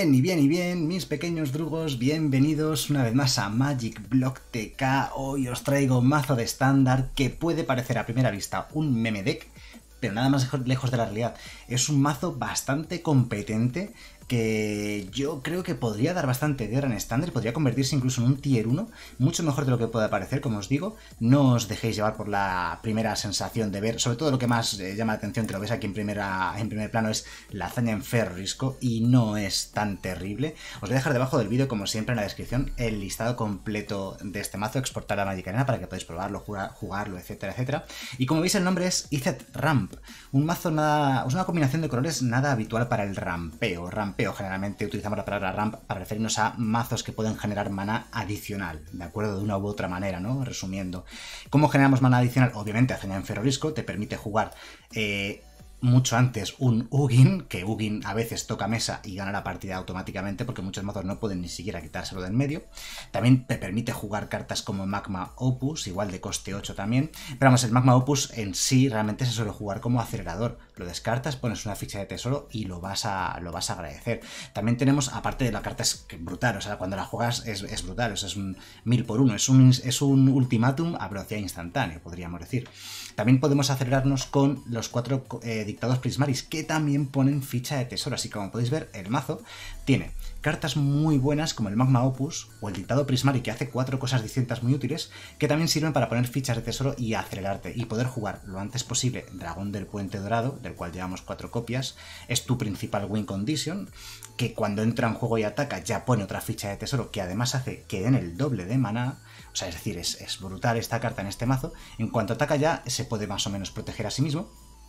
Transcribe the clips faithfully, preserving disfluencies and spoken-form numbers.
Bien, y bien, y bien, mis pequeños drugos, bienvenidos una vez más a Magic Block T K. Hoy os traigo un mazo de estándar que puede parecer a primera vista un meme deck, pero nada más lejos de la realidad. Es un mazo bastante competente que yo creo que podría dar bastante guerra en estándar, podría convertirse incluso en un tier uno, mucho mejor de lo que pueda parecer, como os digo. No os dejéis llevar por la primera sensación de ver, sobre todo lo que más eh, llama la atención, que lo ves aquí en, primera, en primer plano, es la hazaña en Ferrorisco, y no es tan terrible. Os voy a dejar debajo del vídeo, como siempre, en la descripción, el listado completo de este mazo, exportar a Magic Arena para que podáis probarlo, jugar, jugarlo, etcétera, etcétera. Y como veis, el nombre es Izzet Ramp, un mazo nada, es una combinación de colores nada habitual para el rampeo. Rampeo generalmente utilizamos la palabra ramp para referirnos a mazos que pueden generar mana adicional, ¿de acuerdo? De una u otra manera, ¿no? Resumiendo. ¿Cómo generamos mana adicional? Obviamente, hazaña en Ferrorisco te permite jugar eh, mucho antes un Ugin, que Ugin a veces toca mesa y gana la partida automáticamente porque muchos mazos no pueden ni siquiera quitárselo del medio. También te permite jugar cartas como Magma Opus, igual de coste ocho también, pero vamos, el Magma Opus en sí realmente se suele jugar como acelerador. Lo descartas, pones una ficha de tesoro y lo vas a, lo vas a agradecer. También tenemos, aparte de la carta es brutal, o sea, cuando la juegas es, es brutal, o sea, es un mil por uno, es un, es un ultimátum a velocidad instantánea, podríamos decir. También podemos acelerarnos con los cuatro eh, dictados Prismaris, que también ponen ficha de tesoro, así que como podéis ver, el mazo tiene cartas muy buenas como el Magma Opus o el dictado Prismari, que hace cuatro cosas distintas muy útiles, que también sirven para poner fichas de tesoro y acelerarte, y poder jugar lo antes posible Dragón del Puente Dorado, del cual llevamos cuatro copias. Es tu principal win condition, que cuando entra en juego y ataca ya pone otra ficha de tesoro, que además hace que den el doble de maná. O sea, es decir, es, es brutal esta carta en este mazo. En cuanto ataca ya se puede más o menos proteger a sí mismo.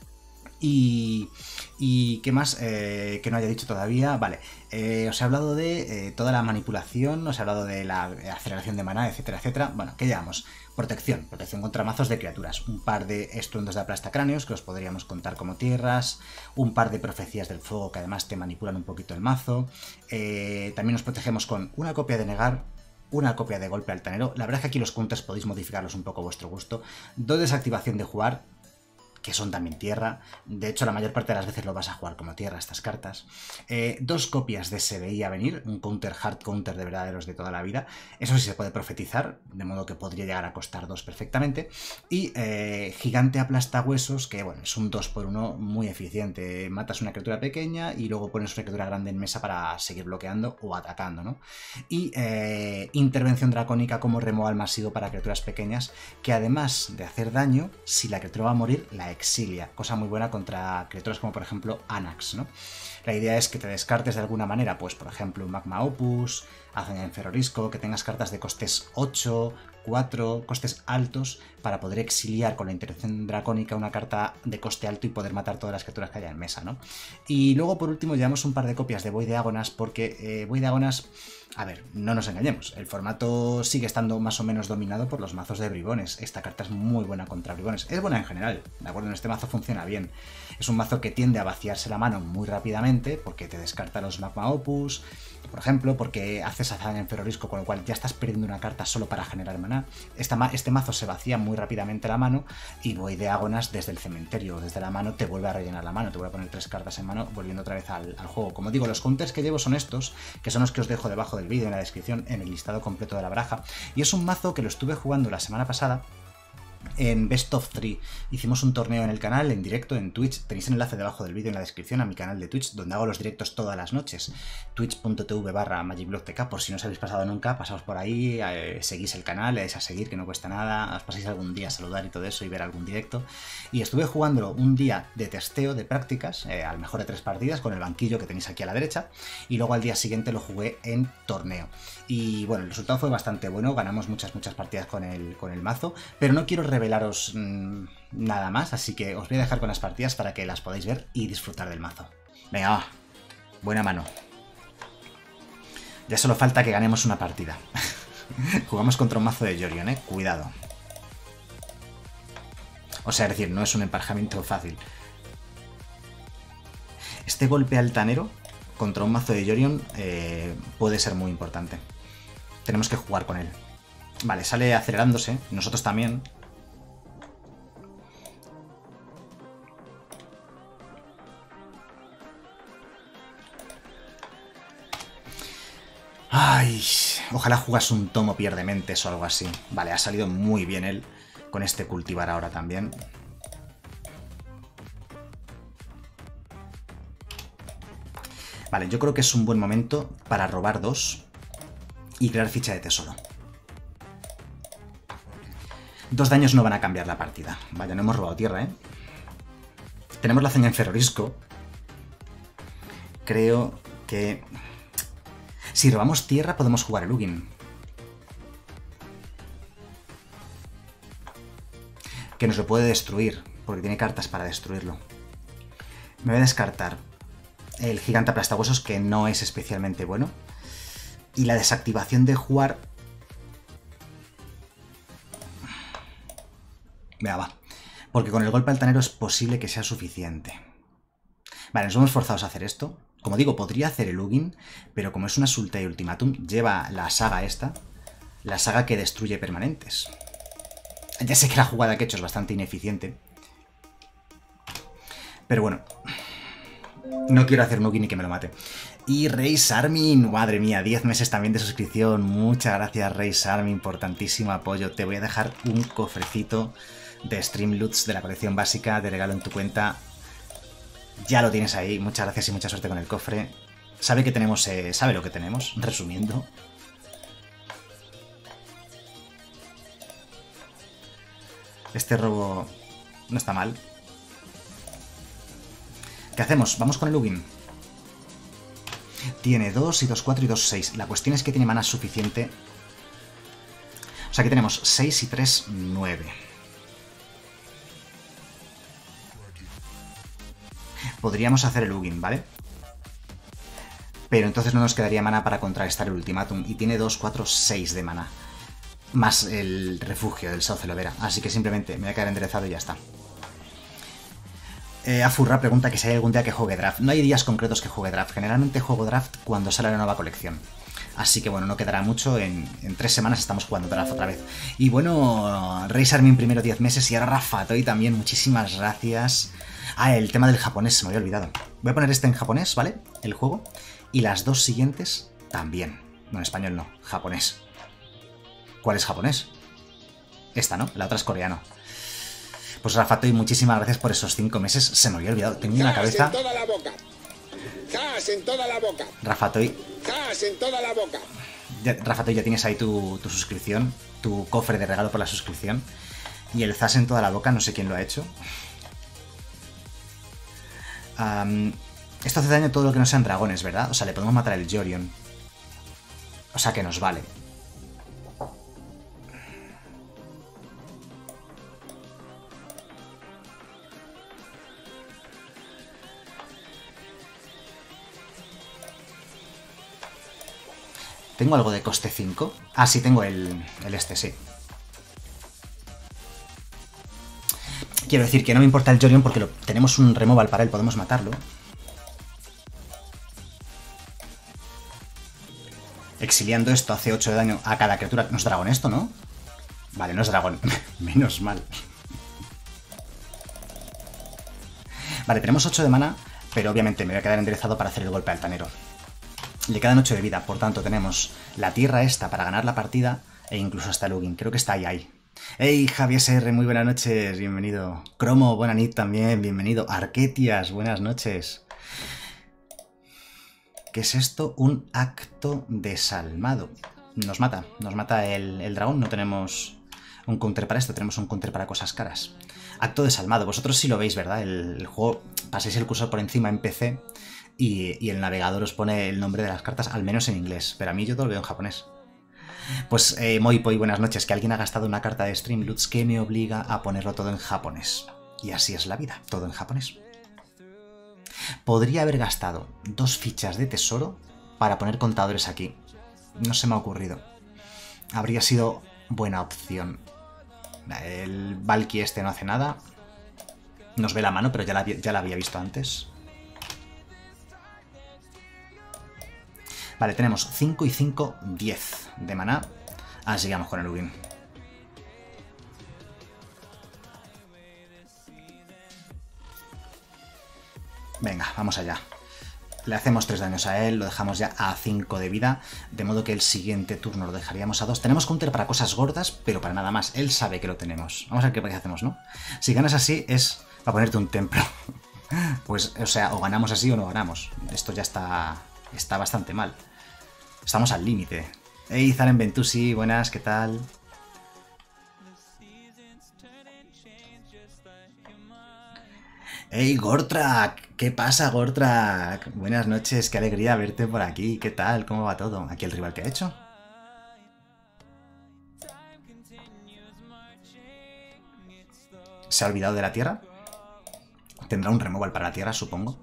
Y, y qué más eh, que no haya dicho todavía. Vale, eh, os he hablado de eh, toda la manipulación, os he hablado de la aceleración de maná, etcétera, etcétera. Bueno, ¿qué llevamos? Protección, protección contra mazos de criaturas, un par de estruendos de aplastacráneos que os podríamos contar como tierras, un par de profecías del fuego que además te manipulan un poquito el mazo. Eh, también nos protegemos con una copia de negar, una copia de golpe altanero. La verdad es que aquí los counters podéis modificarlos un poco a vuestro gusto. Dos desactivación de jugar, que son también tierra. De hecho, la mayor parte de las veces lo vas a jugar como tierra estas cartas. Eh, dos copias de Se Veía Venir, un counter hard counter de verdaderos de toda la vida. Eso sí se puede profetizar, de modo que podría llegar a costar dos perfectamente. Y eh, Gigante Aplastahuesos, que bueno, es un dos por uno muy eficiente. Matas una criatura pequeña y luego pones una criatura grande en mesa para seguir bloqueando o atacando, ¿no? Y eh, Intervención Dracónica como removal masivo para criaturas pequeñas, que además de hacer daño, si la criatura va a morir, la exilia, cosa muy buena contra criaturas como por ejemplo Anax, ¿no? La idea es que te descartes de alguna manera, pues por ejemplo un Magma Opus, hazaña en Ferrorisco, que tengas cartas de costes ocho, cuatro, costes altos, para poder exiliar con la intervención dracónica una carta de coste alto y poder matar todas las criaturas que haya en mesa, ¿no? Y luego por último llevamos un par de copias de Void de Agonas, porque eh, Void de Agonas, a ver, no nos engañemos, el formato sigue estando más o menos dominado por los mazos de bribones. Esta carta es muy buena contra bribones, es buena en general, ¿de acuerdo? En este mazo funciona bien. Es un mazo que tiende a vaciarse la mano muy rápidamente, porque te descarta los Magma Opus, por ejemplo, porque haces hazaña en Ferrorisco, con lo cual ya estás perdiendo una carta solo para generar maná. Esta, este mazo se vacía muy rápidamente la mano, y Void de Agonas desde el cementerio, desde la mano, te vuelve a rellenar la mano, te vuelve a poner tres cartas en mano, volviendo otra vez al, al juego. Como digo, los counters que llevo son estos, que son los que os dejo debajo del vídeo, en la descripción, en el listado completo de la baraja, y es un mazo que lo estuve jugando la semana pasada en Best of tres. Hicimos un torneo en el canal, en directo, en Twitch. Tenéis el enlace debajo del vídeo en la descripción a mi canal de Twitch, donde hago los directos todas las noches. Twitch.tv barra MagicBlockTK, por si no os habéis pasado nunca, pasaos por ahí, eh, seguís el canal, le dais a seguir, que no cuesta nada, os pasáis algún día a saludar y todo eso y ver algún directo. Y estuve jugándolo un día de testeo, de prácticas, eh, al mejor de tres partidas, con el banquillo que tenéis aquí a la derecha, y luego al día siguiente lo jugué en torneo. Y bueno, el resultado fue bastante bueno, ganamos muchas, muchas partidas con el, con el mazo, pero no quiero revelaros mmm, nada más, así que os voy a dejar con las partidas para que las podáis ver y disfrutar del mazo. Venga, va, buena mano. Ya solo falta que ganemos una partida. Jugamos contra un mazo de Yorion, eh, cuidado. O sea, es decir, no es un emparejamiento fácil. Este golpe altanero contra un mazo de Yorion eh, puede ser muy importante. Tenemos que jugar con él. Vale, sale acelerándose, nosotros también. Ay, ojalá jugase un tomo pierde mentes o algo así. Vale, ha salido muy bien él con este cultivar ahora también. Vale, yo creo que es un buen momento para robar dos y crear ficha de tesoro. Dos daños no van a cambiar la partida. Vaya, no hemos robado tierra, ¿eh? Tenemos la hazaña en Ferrorisco. Creo que... si robamos tierra podemos jugar el Ugin. Que nos lo puede destruir, porque tiene cartas para destruirlo. Me voy a descartar el gigante aplastahuesos, que no es especialmente bueno. Y la desactivación de jugar... Venga, va. Porque con el golpe altanero es posible que sea suficiente. Vale, nos hemos forzado a hacer esto. Como digo, podría hacer el Ugin, pero como es una Sultai Ultimatum, lleva la saga esta, la saga que destruye permanentes. Ya sé que la jugada que he hecho es bastante ineficiente, pero bueno, no quiero hacer un Ugin y que me lo mate. Y Reis Armin, madre mía, diez meses también de suscripción. Muchas gracias, Reis Armin, por tantísimo apoyo. Te voy a dejar un cofrecito de Stream Loots de la colección básica de regalo en tu cuenta. Ya lo tienes ahí, muchas gracias y mucha suerte con el cofre. Sabe que tenemos, eh, sabe lo que tenemos, resumiendo. Este robo no está mal. ¿Qué hacemos? Vamos con el Ugin. Tiene dos y dos, cuatro y dos, seis. La cuestión es que tiene mana suficiente. O sea que tenemos seis y tres, nueve. Podríamos hacer el Ugin, ¿vale? Pero entonces no nos quedaría mana para contrarrestar el ultimátum. Y tiene dos, cuatro, seis de mana. Más el refugio del Sauce Lovera. Así que simplemente me voy a quedar enderezado y ya está. Eh, Afurra pregunta que si hay algún día que juegue draft. No hay días concretos que juegue draft. Generalmente juego draft cuando sale la nueva colección. Así que bueno, no quedará mucho. En, en tres semanas estamos jugando draft otra vez. Y bueno, Reis Armin primero diez meses y ahora Rafatoy también. Muchísimas gracias. Ah, el tema del japonés se me había olvidado. Voy a poner este en japonés, ¿vale? El juego. Y las dos siguientes también. No, en español no, japonés. ¿Cuál es japonés? Esta, ¿no? La otra es coreano. Pues Rafatoy, muchísimas gracias por esos cinco meses. Se me había olvidado. Tengo una cabeza... en toda la boca. ¡Zas en toda la boca! Rafatoy... ¡Zas en toda la boca! Ya, Rafatoy, ya tienes ahí tu, tu suscripción. Tu cofre de regalo por la suscripción. Y el zas en toda la boca, no sé quién lo ha hecho. Um, esto hace daño a todo lo que no sean dragones, ¿verdad? O sea, le podemos matar al Jorion. O sea que nos vale. ¿Tengo algo de coste cinco? Ah, sí, tengo el, el este, sí. Quiero decir que no me importa el Jorion porque lo, tenemos un removal para él, podemos matarlo. Exiliando esto hace ocho de daño a cada criatura. ¿No es dragón esto, no? Vale, no es dragón. Menos mal. Vale, tenemos ocho de mana, pero obviamente me voy a quedar enderezado para hacer el golpe altanero. Le quedan ocho de vida, por tanto tenemos la tierra esta para ganar la partida e incluso hasta el Ugin. Creo que está ahí, ahí. ¡Hey, Javier S R! Muy buenas noches, bienvenido. Cromo, buena nit también, bienvenido. Arquetias, buenas noches. ¿Qué es esto? Un acto desalmado. Nos mata, nos mata el, el dragón. No tenemos un counter para esto, tenemos un counter para cosas caras. Acto desalmado, vosotros sí lo veis, ¿verdad? El, el juego, paséis el cursor por encima en P C y, y el navegador os pone el nombre de las cartas, al menos en inglés. Pero a mí yo todo lo veo en japonés. Pues, eh, Moipoi, buenas noches. Que alguien ha gastado una carta de Streamloots que me obliga a ponerlo todo en japonés. Y así es la vida, todo en japonés. Podría haber gastado dos fichas de tesoro para poner contadores aquí. No se me ha ocurrido. Habría sido buena opción. El Valky este no hace nada. Nos ve la mano, pero ya la, ya la había visto antes. Vale, tenemos cinco y cinco, diez de maná. Así que vamos con el Ugin. Venga, vamos allá. Le hacemos tres daños a él, lo dejamos ya a cinco de vida, de modo que el siguiente turno lo dejaríamos a dos. Tenemos counter para cosas gordas, pero para nada más. Él sabe que lo tenemos. Vamos a ver qué hacemos, ¿no? Si ganas así es para ponerte un templo. Pues, o sea, o ganamos así o no ganamos. Esto ya está, está bastante mal. Estamos al límite. Hey, Zaren Ventusi, buenas, ¿qué tal? ¡Hey, Gortrak! ¿Qué pasa, Gortrak? Buenas noches, qué alegría verte por aquí. ¿Qué tal? ¿Cómo va todo? ¿Aquí el rival que ha hecho? ¿Se ha olvidado de la tierra? Tendrá un removal para la tierra, supongo.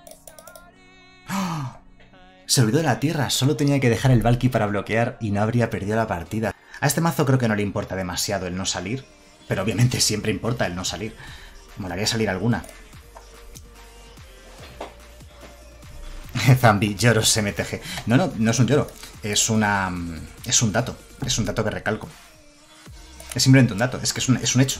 ¡Oh! Se olvidó de la tierra, solo tenía que dejar el Valky para bloquear y no habría perdido la partida. A este mazo creo que no le importa demasiado el no salir, pero obviamente siempre importa el no salir. Molaría salir alguna. Zambi, lloros M T G. No, no, no es un lloro. Es una... Es un dato. Es un dato que recalco. Es simplemente un dato. Es que es un, es un hecho.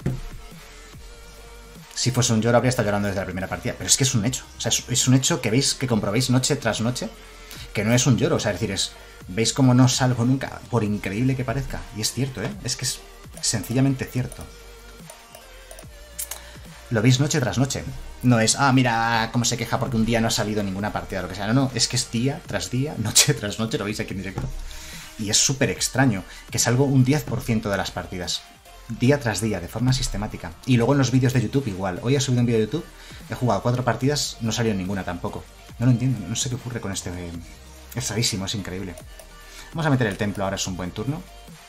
Si fuese un lloro habría estado llorando desde la primera partida. Pero es que es un hecho. O sea, es, es un hecho que veis, que comprobéis noche tras noche. Que no es un lloro. O sea, es decir, es... Veis cómo no salgo nunca. Por increíble que parezca. Y es cierto, ¿eh? Es que es sencillamente cierto. Lo veis noche tras noche. No es, ah, mira cómo se queja porque un día no ha salido ninguna partida o lo que sea. No, no, es que es día tras día, noche tras noche, lo veis aquí en directo. Y es súper extraño que salgo un diez por ciento de las partidas. Día tras día, de forma sistemática. Y luego en los vídeos de YouTube igual. Hoy he subido un vídeo de YouTube, he jugado cuatro partidas, no salió ninguna tampoco. No lo entiendo, no sé qué ocurre con este... Es rarísimo, es increíble. Vamos a meter el templo, ahora es un buen turno.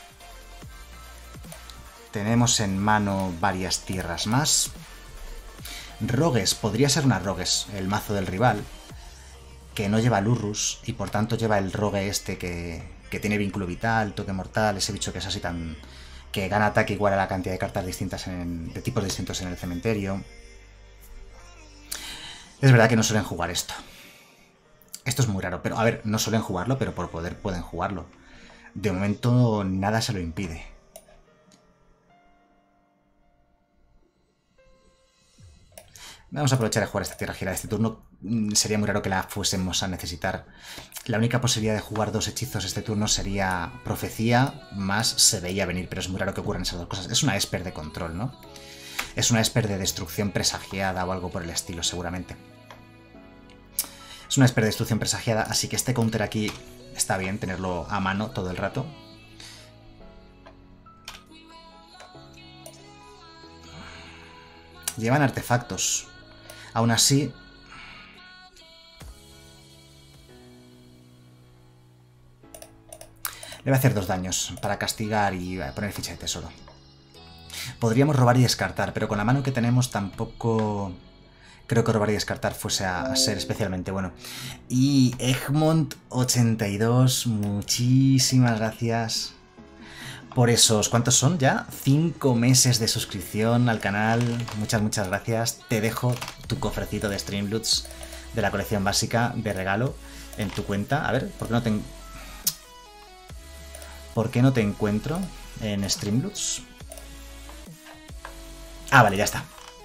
Tenemos en mano varias tierras más. Rogues, podría ser una Rogues, el mazo del rival, que no lleva Lurrus y por tanto lleva el Rogue este que, que tiene vínculo vital, toque mortal, ese bicho que es así tan... que gana ataque igual a la cantidad de cartas distintas, en, de tipos distintos en el cementerio. Es verdad que no suelen jugar esto. Esto es muy raro, pero a ver, no suelen jugarlo, pero por poder pueden jugarlo. De momento nada se lo impide. Vamos a aprovechar de jugar esta tierra girada este turno. Sería muy raro que la fuésemos a necesitar. La única posibilidad de jugar dos hechizos este turno sería Profecía, más Se Veía Venir, pero es muy raro que ocurran esas dos cosas. Es una Esper de control, ¿no? Es una Esper de destrucción presagiada o algo por el estilo, seguramente. Es una Esper de destrucción presagiada, así que este counter aquí está bien tenerlo a mano todo el rato. Llevan artefactos. Aún así... Le voy a hacer dos daños para castigar y poner ficha de tesoro. Podríamos robar y descartar, pero con la mano que tenemos tampoco... Creo que robar y descartar fuese a, a ser especialmente bueno. Y Egmont ochenta y dos, muchísimas gracias por esos... ¿Cuántos son ya? Cinco meses de suscripción al canal. Muchas, muchas gracias. Te dejo tu cofrecito de Streamloots de la colección básica de regalo en tu cuenta. A ver, ¿por qué no te... ¿Por qué no te encuentro en Streamloots? Ah, vale, ya está.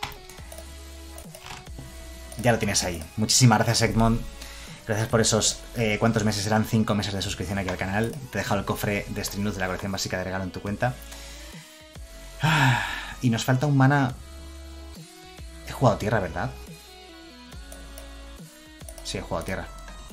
Ya lo tienes ahí. Muchísimas gracias, Egmont. Gracias por esos... Eh, ¿Cuántos meses eran? Cinco meses de suscripción aquí al canal. Te he dejado el cofre de Streamloots de la colección básica de regalo en tu cuenta. Ah, y nos falta un mana... He jugado tierra, ¿verdad? Sí, he jugado tierra.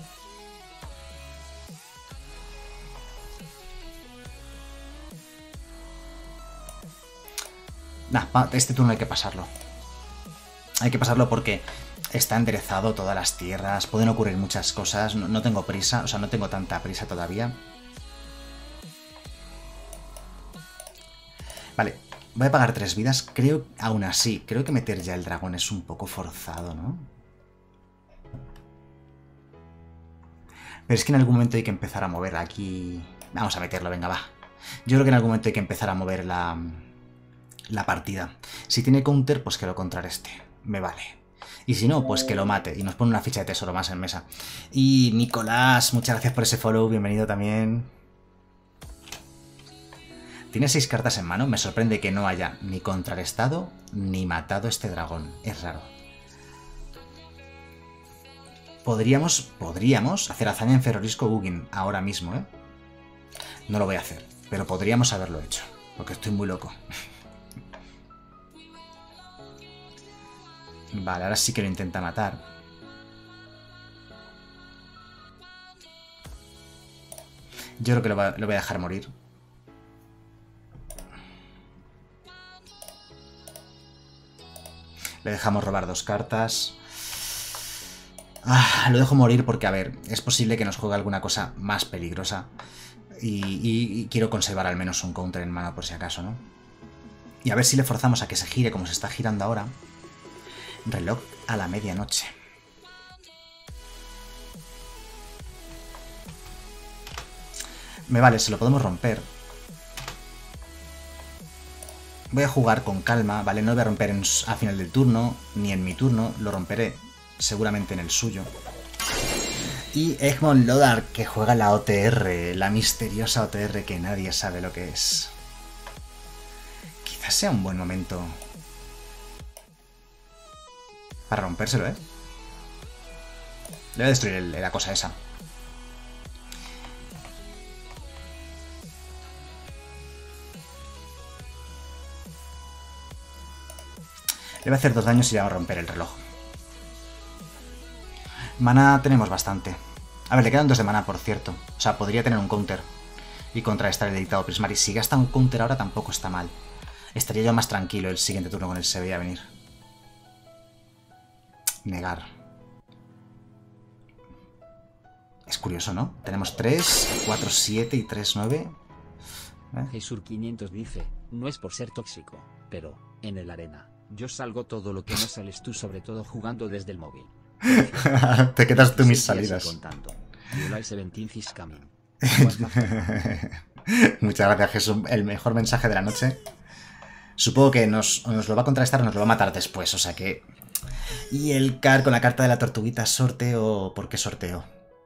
Nah, este turno hay que pasarlo. Hay que pasarlo porque está enderezado todas las tierras, pueden ocurrir muchas cosas, no, no tengo prisa, o sea, no tengo tanta prisa todavía. Vale, voy a pagar tres vidas, creo, aún así, creo que meter ya el dragón es un poco forzado, ¿no? Pero es que en algún momento hay que empezar a mover aquí... Vamos a meterlo, venga, va. Yo creo que en algún momento hay que empezar a mover la... la partida. Si tiene counter, pues que lo contrarreste. Me vale. Y si no, pues que lo mate. Y nos pone una ficha de tesoro más en mesa. Y Nicolás, muchas gracias por ese follow. Bienvenido también. Tiene seis cartas en mano. Me sorprende que no haya ni contrarrestado ni matado este dragón. Es raro. Podríamos, podríamos hacer hazaña en Ferrorisco Ugin ahora mismo, ¿eh? No lo voy a hacer, pero podríamos haberlo hecho, porque estoy muy loco. Vale, ahora sí que lo intenta matar. Yo creo que lo, va, lo voy a dejar morir. Le dejamos robar dos cartas. Ah, lo dejo morir porque, a ver, es posible que nos juegue alguna cosa más peligrosa. Y, y, y quiero conservar al menos un counter en mano por si acaso, ¿no? Y a ver si le forzamos a que se gire como se está girando ahora. Reloj a la medianoche. Me vale, se lo podemos romper. Voy a jugar con calma, ¿vale? No lo voy a romper en, a final del turno, ni en mi turno. Lo romperé seguramente en el suyo. Y Egmont Lodar, que juega la O T R, la misteriosa O T R que nadie sabe lo que es. Quizás sea un buen momento para rompérselo, ¿eh? Le voy a destruir el, la cosa esa. Le voy a hacer dos daños y ya va a romper el reloj. Mana tenemos bastante. A ver, le quedan dos de mana, por cierto. O sea, podría tener un counter y contrarrestar el dictado Prismaris. Si gasta un counter ahora tampoco está mal. Estaría yo más tranquilo el siguiente turno con él, se veía venir. Negar. Es curioso, ¿no? Tenemos tres, cuatro, siete y tres, nueve. ¿Eh? Jesur quinientos dice, no es por ser tóxico, pero, en el arena, yo salgo todo lo que no sales tú, sobre todo jugando desde el móvil. Te quedas tú mis salidas. Muchas gracias, Jesús. El mejor mensaje de la noche. Supongo que nos, nos lo va a contrarrestar o nos lo va a matar después, o sea que... Y el Car con la carta de la tortuguita, sorteo... ¿Por qué sorteo?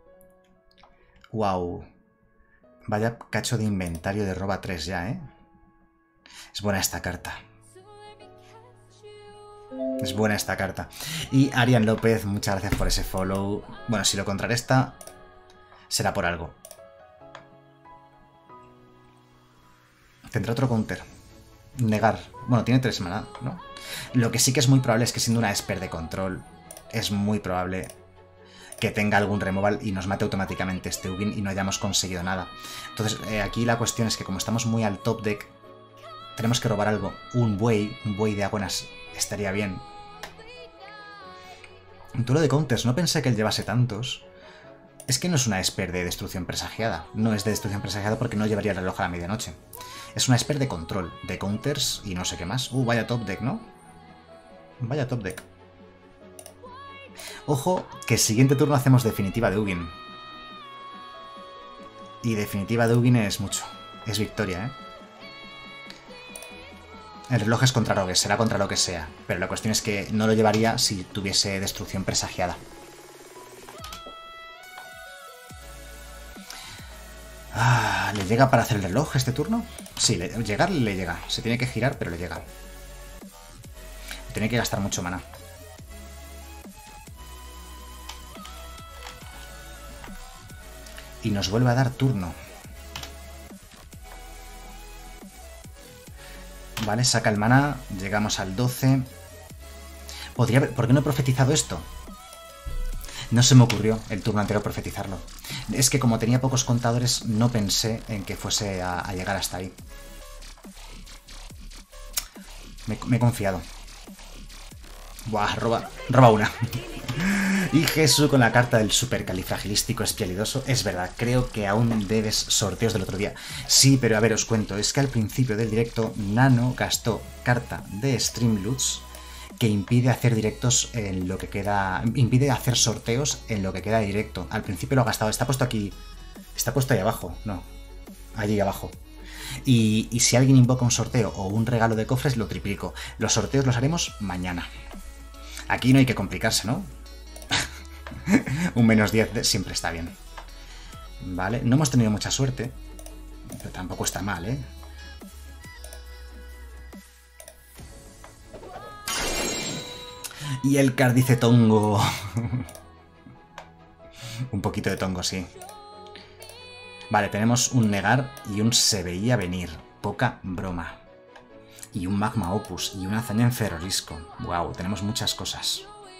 Wow. Vaya cacho de inventario de roba tres ya, ¿eh? Es buena esta carta. Es buena esta carta. Y Arián López, muchas gracias por ese follow. Bueno, si lo contrarresta, será por algo. Tendrá otro counter. Negar. Bueno, tiene tres mana, ¿no? Lo que sí que es muy probable es que siendo una Esper de control, es muy probable que tenga algún removal y nos mate automáticamente este Ugin y no hayamos conseguido nada. Entonces, eh, aquí la cuestión es que como estamos muy al top deck, tenemos que robar algo. Un buey, un buey de aguanas estaría bien. Un duelo de counters, no pensé que él llevase tantos. Es que no es una Esper de destrucción presagiada. No es de destrucción presagiada porque no llevaría el reloj a la medianoche. Es una Esper de control, de counters y no sé qué más. Uh, vaya top deck, ¿no? Vaya top deck. Ojo, que el siguiente turno hacemos definitiva de Ugin. Y definitiva de Ugin es mucho. Es victoria, ¿eh? El reloj es contra Rogues, será contra lo que sea. Pero la cuestión es que no lo llevaría si tuviese destrucción presagiada. Ah, ¿le llega para hacer el reloj este turno? Sí, le, llegar le llega. Se tiene que girar, pero le llega. Tiene que gastar mucho mana. Y nos vuelve a dar turno. Vale, saca el mana. Llegamos al doce. Podría haber... ¿Por qué no he profetizado esto? No se me ocurrió el turno anterior profetizarlo. Es que como tenía pocos contadores, no pensé en que fuese a, a llegar hasta ahí. Me, me he confiado. Buah, roba, roba una. Y Jesús con la carta del supercalifragilístico espialidoso. Es verdad, creo que aún debes sorteos del otro día. Sí, pero a ver, os cuento. Es que al principio del directo, Nano gastó carta de Streamloots que impide hacer directos en lo que queda... Impide hacer sorteos en lo que queda de directo. Al principio lo ha gastado. Está puesto aquí... Está puesto ahí abajo. No. Allí abajo. Y, y si alguien invoca un sorteo o un regalo de cofres, lo triplico. Los sorteos los haremos mañana. Aquí no hay que complicarse, ¿no? Un menos diez siempre está bien. Vale. No hemos tenido mucha suerte. Pero tampoco está mal, ¿eh? Y el Car dice Tongo. poquito de tongo, sí. Vale, tenemos un negar y un se veía venir. Poca broma. Y un magma opus y una hazaña en ferrorisco. Wow, tenemos muchas cosas.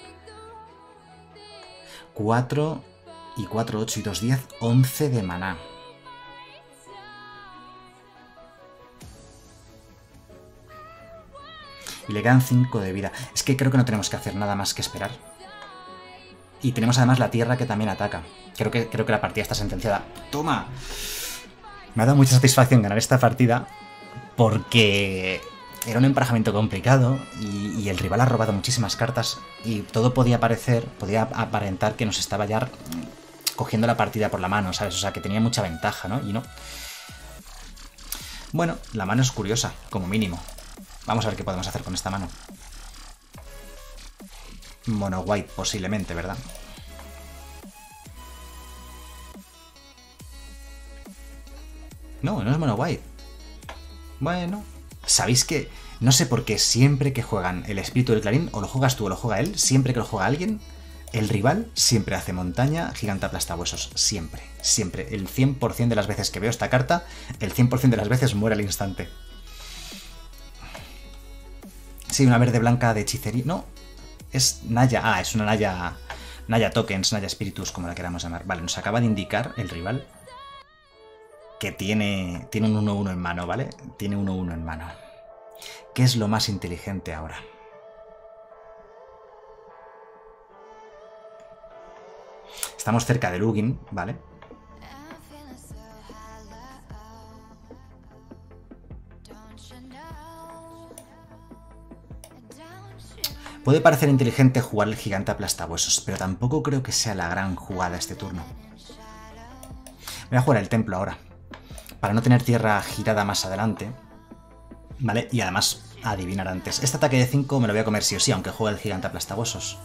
cuatro y cuatro, ocho y dos, diez, once de maná. Y le quedan cinco de vida. Es que creo que no tenemos que hacer nada más que esperar. Y tenemos además la tierra que también ataca. Creo que, creo que la partida está sentenciada. ¡Toma! Me ha dado mucha satisfacción ganar esta partida porque era un emparejamiento complicado y, y el rival ha robado muchísimas cartas y todo podía parecer, podía aparentar que nos estaba ya cogiendo la partida por la mano, ¿sabes? O sea, que tenía mucha ventaja, ¿no? Y no. Bueno, la mano es curiosa, como mínimo. Vamos a ver qué podemos hacer con esta mano. Mono white posiblemente, ¿verdad? No, no es mono white. Bueno, ¿sabéis que no sé por qué siempre que juegan el espíritu del clarín, o lo juegas tú o lo juega él, siempre que lo juega alguien, el rival siempre hace montaña, gigante aplastahuesos? Siempre, siempre. El cien por cien de las veces que veo esta carta, el cien por cien de las veces muere al instante. Sí, una verde blanca de hechicería. No, es Naya. Ah, es una Naya. Naya Tokens, Naya Spiritus, como la queramos llamar. Vale, nos acaba de indicar el rival que tiene, tiene un uno uno en mano, ¿vale? Tiene uno uno en mano. ¿Qué es lo más inteligente ahora? Estamos cerca de Lugin, ¿vale? Puede parecer inteligente jugar el gigante aplastahuesos, pero tampoco creo que sea la gran jugada este turno. Voy a jugar el templo ahora, para no tener tierra girada más adelante, ¿vale? Y además adivinar antes. Este ataque de cinco me lo voy a comer sí o sí, aunque juegue el gigante aplastahuesos.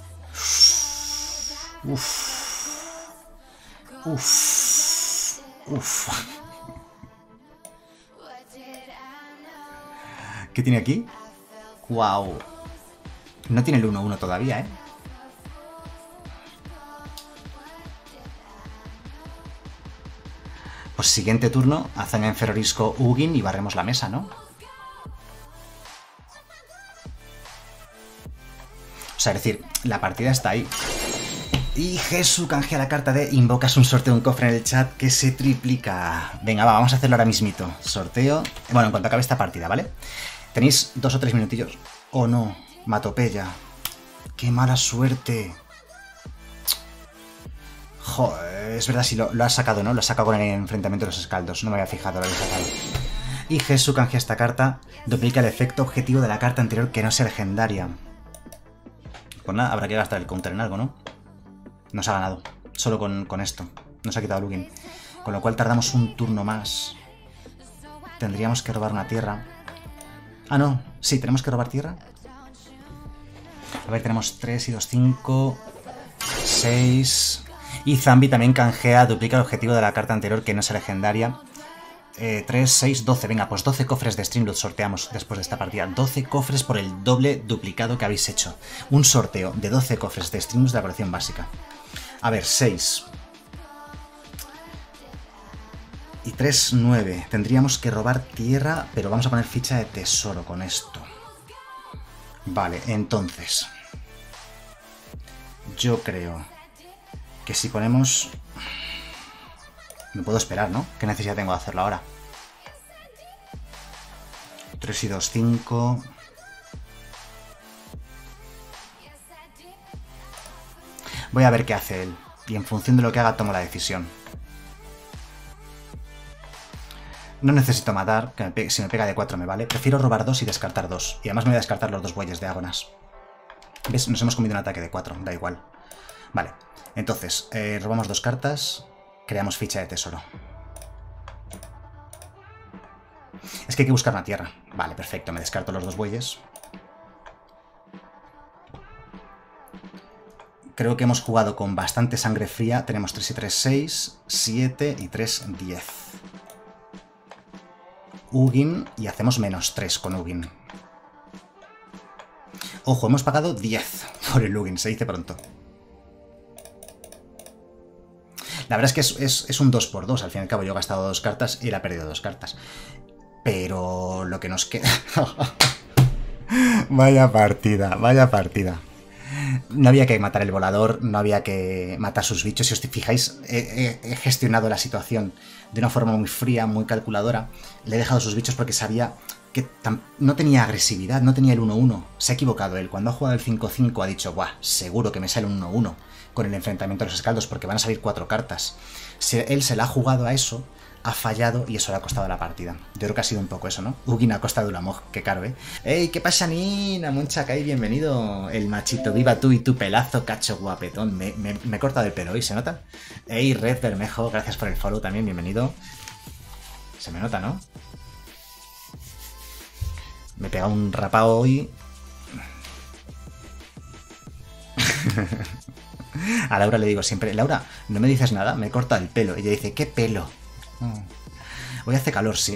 Uff. Uff. Uff. ¿Qué tiene aquí? Wow. No tiene el uno uno todavía, ¿eh? Pues siguiente turno, hazaña en ferrorisco Ugin y barremos la mesa, ¿no? O sea, es decir, la partida está ahí. Y Jesús canjea la carta de invocas un sorteo, un cofre en el chat que se triplica. Venga, va, vamos a hacerlo ahora mismito. Sorteo. Bueno, en cuanto acabe esta partida, ¿vale? Tenéis dos o tres minutillos. Oh, no. Matopella. ¡Qué mala suerte! Joder, es verdad, si lo, lo has sacado, ¿no? Lo has sacado con el enfrentamiento de los escaldos. No me había fijado, lo había sacado. Y Jesús canjea esta carta. Duplica el efecto objetivo de la carta anterior que no sea legendaria. Pues nada, habrá que gastar el counter en algo, ¿no? Nos ha ganado. Solo con, con esto. Nos ha quitado Lugin. Con lo cual tardamos un turno más. Tendríamos que robar una tierra. Ah, no. Sí, tenemos que robar tierra. A ver, tenemos tres y dos, cinco, seis... Y Zambi también canjea, duplica el objetivo de la carta anterior que no es legendaria. Eh, tres, seis, doce. Venga, pues doce cofres de Streamloot sorteamos después de esta partida. doce cofres por el doble duplicado que habéis hecho. Un sorteo de doce cofres de Streamloot de la colección básica. A ver, seis. Y tres, nueve. Tendríamos que robar tierra, pero vamos a poner ficha de tesoro con esto. Vale, entonces... Yo creo que si ponemos... Me puedo esperar, ¿no? ¿Qué necesidad tengo de hacerlo ahora? tres y dos, cinco... Voy a ver qué hace él. Y en función de lo que haga tomo la decisión. No necesito matar, que me pegue, si me pega de cuatro me vale. Prefiero robar dos y descartar dos. Y además me voy a descartar los dos bueyes de Agonas. ¿Ves? Nos hemos comido un ataque de cuatro, da igual. Vale, entonces, eh, robamos dos cartas. Creamos ficha de tesoro. Es que hay que buscar una tierra. Vale, perfecto, me descarto los dos bueyes. Creo que hemos jugado con bastante sangre fría. Tenemos tres y tres, seis, siete y tres, diez. Ugin y hacemos menos tres con Ugin. Ojo, hemos pagado diez por el Ugin, se dice pronto. La verdad es que es, es, es un dos por dos, al fin y al cabo yo he gastado dos cartas y él ha perdido dos cartas. Pero lo que nos queda... Vaya partida, vaya partida. No había que matar el volador, no había que matar sus bichos. Si os fijáis, he, he, he gestionado la situación de una forma muy fría, muy calculadora. Le he dejado sus bichos porque sabía que no tenía agresividad, no tenía el uno uno. Se ha equivocado él. Cuando ha jugado el cinco cinco ha dicho, buah, seguro que me sale un uno uno con el enfrentamiento de los escaldos porque van a salir cuatro cartas. Si él se la ha jugado a eso, ha fallado y eso le ha costado la partida. Yo creo que ha sido un poco eso, ¿no? Ugin a costa de una moj, qué caro, ¿eh? ¡Ey, qué pasa, Nina! Monchacay, bienvenido. El machito, viva tú y tu pelazo, cacho guapetón. Me, me, me he cortado el pelo hoy, ¿se nota? ¡Ey, Red Bermejo! Gracias por el follow también, bienvenido. Se me nota, ¿no? Me he pegado un rapao hoy. A Laura le digo siempre, Laura, no me dices nada, me he cortado el pelo. Ella dice, ¿qué pelo? Hoy hace calor, sí.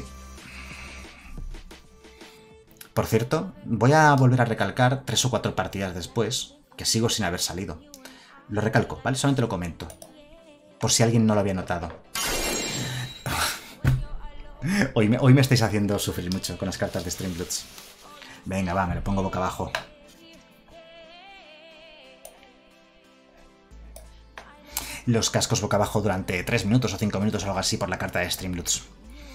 Por cierto, voy a volver a recalcar tres o cuatro partidas después, que sigo sin haber salido. Lo recalco, ¿vale? Solamente lo comento. Por si alguien no lo había notado. Hoy me, hoy me estáis haciendo sufrir mucho con las cartas de Streambloods. Venga, va, me lo pongo boca abajo. Los cascos boca abajo durante tres minutos o cinco minutos o algo así por la carta de Streamloots.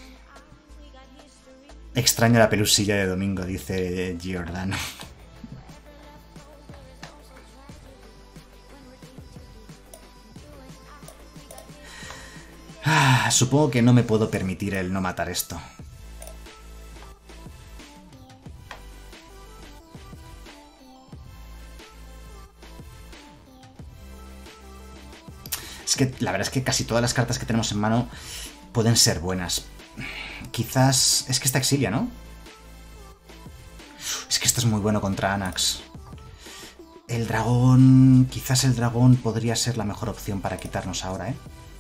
Extraño la pelusilla de domingo, dice Giordano. Ah, supongo que no me puedo permitir el no matar esto. Es que la verdad es que casi todas las cartas que tenemos en mano pueden ser buenas. Quizás... Es que esta exilia, ¿no? Es que esto es muy bueno contra Anax. El dragón... Quizás el dragón podría ser la mejor opción para quitarnos ahora, ¿eh?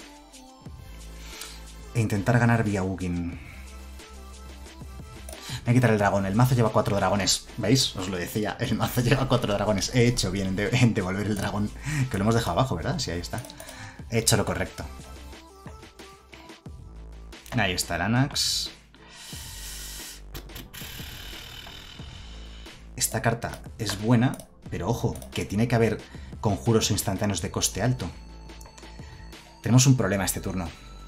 E intentar ganar vía Ugin. Me voy a quitar el dragón. El mazo lleva cuatro dragones. ¿Veis? Os lo decía. El mazo lleva cuatro dragones. He hecho bien en, de en devolver el dragón. Que lo hemos dejado abajo, ¿verdad? Sí, ahí está. He hecho lo correcto. Ahí está el Anax. Esta carta es buena, pero ojo, que tiene que haber conjuros instantáneos de coste alto. Tenemos un problema este turno.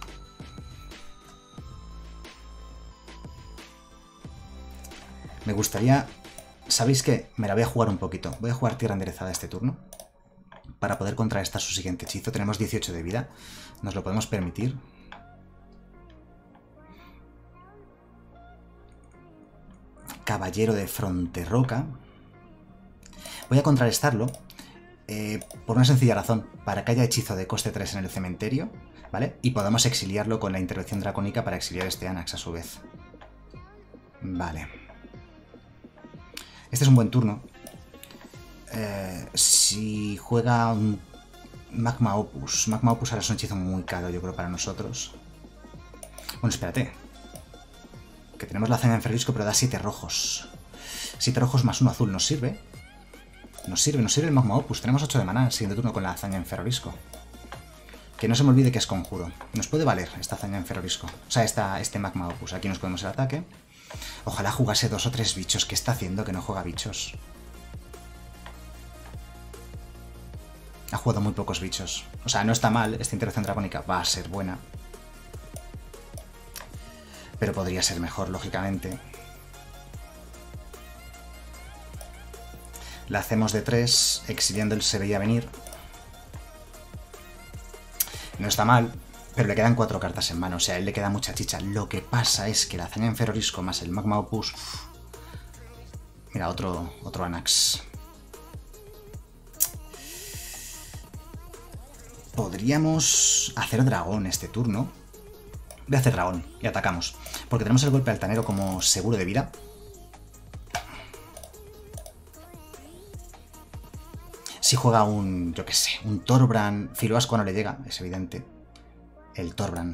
Me gustaría... ¿Sabéis qué? Me la voy a jugar un poquito. Voy a jugar tierra enderezada este turno. Para poder contrarrestar su siguiente hechizo. Tenemos dieciocho de vida. Nos lo podemos permitir. Caballero de Fronterroca. Voy a contrarrestarlo eh, por una sencilla razón. Para que haya hechizo de coste tres en el cementerio, ¿vale? Y podamos exiliarlo con la intervención dracónica para exiliar este Anax a su vez. Vale. Este es un buen turno. Eh, si juega un Magma Opus. Magma Opus ahora es un hechizo muy caro, yo creo, para nosotros. Bueno, espérate. Que tenemos la hazaña en Ferrisco, pero da siete rojos. siete rojos más uno azul. ¿Nos sirve? Nos sirve, nos sirve el Magma Opus. Tenemos ocho de maná, siguiente turno con la hazaña en Ferrorisco. Que no se me olvide que es conjuro. Nos puede valer esta hazaña en Ferrorisco. O sea, esta, este Magma Opus. Aquí nos podemos el ataque. Ojalá jugase dos o tres bichos. ¿Qué está haciendo que no juega bichos? Ha jugado muy pocos bichos. O sea, no está mal. Esta intervención dragónica va a ser buena. Pero podría ser mejor, lógicamente. La hacemos de tres, exiliando el Se Veía Venir. No está mal, pero le quedan cuatro cartas en mano. O sea, a él le queda mucha chicha. Lo que pasa es que la hazaña en Ferrorisco más el Magma Opus... Uf. Mira, otro, otro Anax. Podríamos hacer dragón este turno. Voy a hacer dragón y atacamos. Porque tenemos el golpe altanero como seguro de vida. Si juega un, yo qué sé, un Thorbrand... Filoasco no le llega, es evidente. El Thorbrand.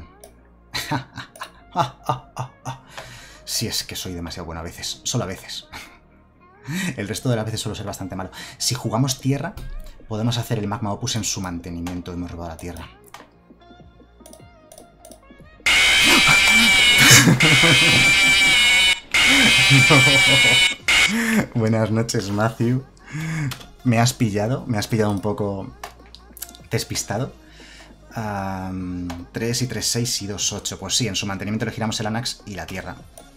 Si es que soy demasiado bueno a veces. Solo a veces. El resto de las veces suelo ser bastante malo. Si jugamos tierra, podemos hacer el Magma Opus en su mantenimiento. Hemos robado la tierra. No. Buenas noches, Matthew. Me has pillado, me has pillado un poco despistado. Um, tres y tres, seis y dos, ocho. Pues sí, en su mantenimiento le giramos el Anax y la tierra.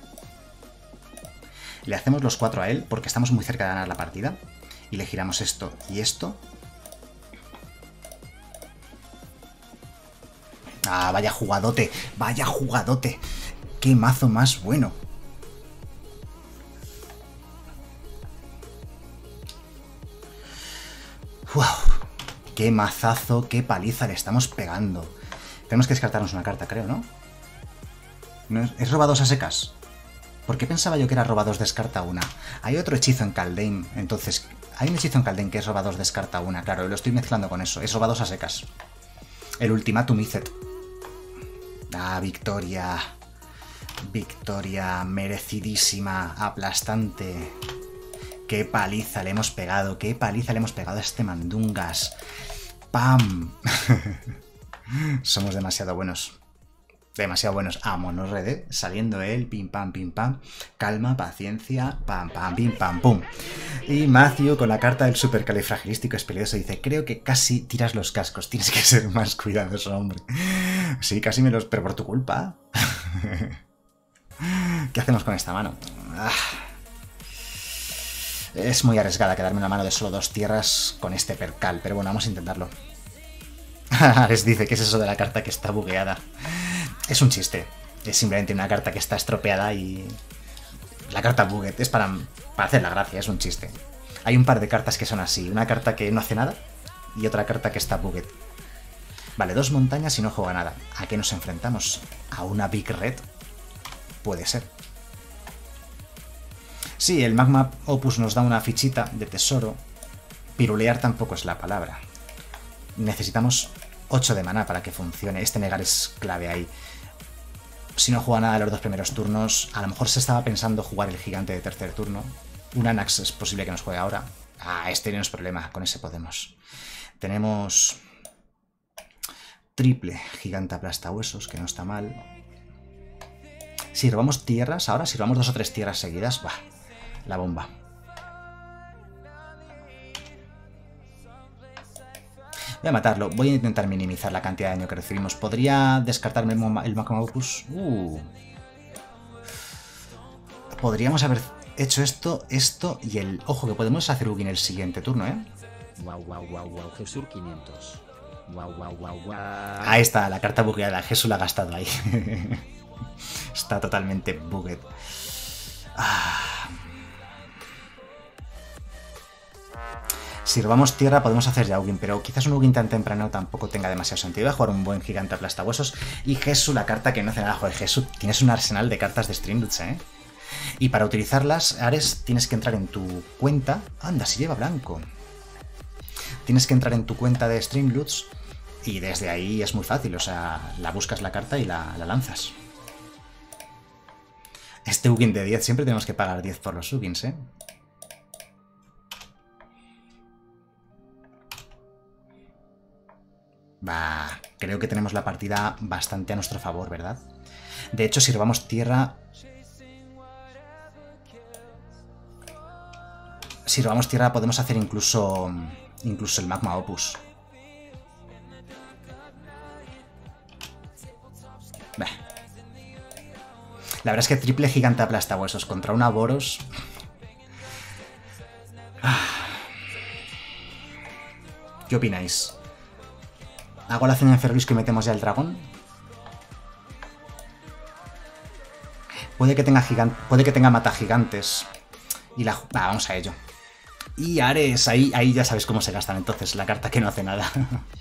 Le hacemos los cuatro a él porque estamos muy cerca de ganar la partida. Y le giramos esto y esto. Ah, vaya jugadote, vaya jugadote. Qué mazo más bueno. ¡Wow! ¡Qué mazazo, qué paliza le estamos pegando! Tenemos que descartarnos una carta, creo, ¿no? ¿No es, ¿Es robados a secas? ¿Por qué pensaba yo que era robados descarta una? Hay otro hechizo en Kaldheim, entonces... Hay un hechizo en Kaldheim que es robados descarta una, claro, lo estoy mezclando con eso. Es robados a secas. El Ultimatum Izzet. Ah, victoria. Victoria merecidísima, aplastante. Qué paliza le hemos pegado, qué paliza le hemos pegado a este Mandungas. ¡Pam! Somos demasiado buenos. Demasiado buenos. Vámonos, Red, saliendo él, pim pam, pim pam. Calma, paciencia, pam pam, pim pam, pum. Y Matthew, con la carta del supercalifragilístico espelioso, dice: creo que casi tiras los cascos, tienes que ser más cuidadoso, hombre. Sí, casi me los... pero por tu culpa. ¿Qué hacemos con esta mano? Ah. Es muy arriesgada quedarme una mano de solo dos tierras con este percal, pero bueno, vamos a intentarlo. Les dice: ¿qué es eso de la carta que está bugueada? Es un chiste, es simplemente una carta que está estropeada y... La carta buget es para, para hacer la gracia, es un chiste. Hay un par de cartas que son así, una carta que no hace nada y otra carta que está buget. Vale, dos montañas y no juega nada. ¿A qué nos enfrentamos? ¿A una Big Red? Puede ser. Sí, el Magma Opus nos da una fichita de tesoro. Pirulear tampoco es la palabra. Necesitamos ocho de maná para que funcione. Este negar es clave ahí. Si no juega nada en los dos primeros turnos, a lo mejor se estaba pensando jugar el gigante de tercer turno. Un Anax es posible que nos juegue ahora. Ah, este no es problema, con ese podemos. Tenemos triple gigante aplastahuesos, que no está mal. Si robamos tierras, ahora si robamos dos o tres tierras seguidas, va, la bomba. Voy a matarlo. Voy a intentar minimizar la cantidad de daño que recibimos. ¿Podría descartarme el Magma Opus? Uh. Podríamos haber hecho esto, esto y el... Ojo, que podemos hacer Ugin el siguiente turno, ¿eh? Wow, wow, wow, wow, Jesús quinientos. Wow, wow, wow, wow. Ahí está, la carta bugueada. Jesús la ha gastado ahí. Está totalmente bugged. Ah. Si robamos tierra podemos hacer ya Ugin, pero quizás un Ugin tan temprano tampoco tenga demasiado sentido. Voy a jugar un buen gigante aplastahuesos. Y Jesús, la carta que no hace nada. Joder, Jesús, tienes un arsenal de cartas de Streamloots, ¿eh? Y para utilizarlas, Ares, tienes que entrar en tu cuenta. Anda, si lleva blanco. Tienes que entrar en tu cuenta de Streamloots y desde ahí es muy fácil. O sea, la buscas la carta y la, la lanzas. Este Ugin de diez, siempre tenemos que pagar diez por los Ugins, ¿eh? Va, creo que tenemos la partida bastante a nuestro favor, ¿verdad? De hecho, si robamos tierra... Si robamos tierra podemos hacer incluso... Incluso el Magma Opus. Bah. La verdad es que triple gigante aplastahuesos contra una Boros... ¿Qué opináis? ¿Hago la cena en Ferrorisco y metemos ya el dragón? Puede que tenga gigante, puede que tenga mata gigantes. Y la... Ah, vamos a ello. Y Ares, ahí, ahí ya sabes cómo se gastan entonces, la carta que no hace nada.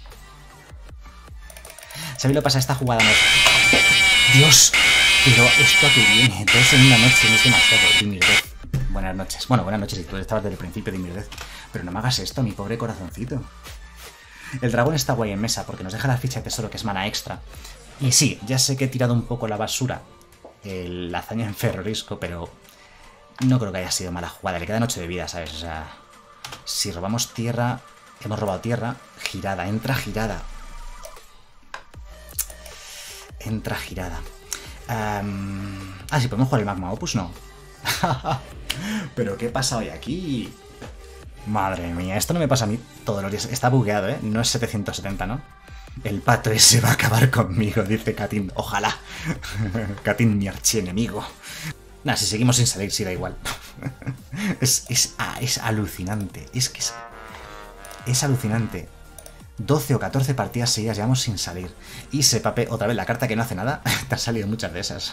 ¿Sabéis lo que pasa? Esta jugada no es... ¡Dios! Pero esto a qué viene. Entonces en una noche no es demasiado. Dimirdez. Buenas noches. Bueno, buenas noches si tú estabas desde el principio, Dimirdez. Pero no me hagas esto, mi pobre corazoncito. El dragón está guay en mesa porque nos deja la ficha de tesoro que es mana extra. Y sí, ya sé que he tirado un poco la basura el, la hazaña en Ferrorisco, pero no creo que haya sido mala jugada. Le quedan ocho de vida, ¿sabes? O sea, si robamos tierra, hemos robado tierra, girada, entra girada. Entra girada. Um... Ah, sí, podemos jugar el Magma Opus, no. Pero ¿qué pasa hoy aquí? Madre mía, esto no me pasa a mí todos los días. Está bugueado, ¿eh? No es setecientos setenta, ¿no? El pato ese va a acabar conmigo, dice Katin. Ojalá. Katin, mi archienemigo. Nah, si seguimos sin salir, sí da igual. es, es, ah, es alucinante. Es que es... Es alucinante. doce o catorce partidas seguidas llevamos sin salir. Y se pape otra vez la carta que no hace nada. Te han salido muchas de esas.